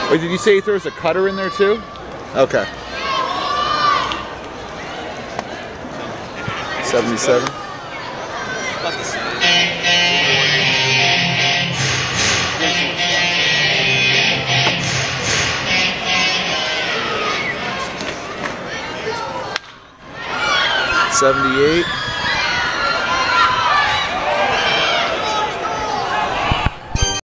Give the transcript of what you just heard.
Wait, did you say he throws a cutter in there too? Okay. 77. About the same. $78.